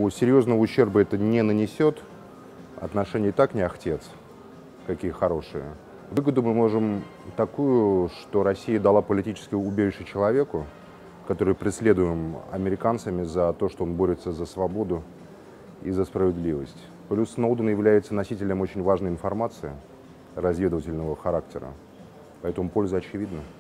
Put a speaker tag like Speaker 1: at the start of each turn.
Speaker 1: что серьезного ущерба это не нанесет. Отношения и так не ахтец, какие хорошие. Выгоду мы можем такую, что Россия дала политическое убежище человеку, который преследуем американцами за то, что он борется за свободу и за справедливость. Плюс Сноуден является носителем очень важной информации разведывательного характера, поэтому польза очевидна.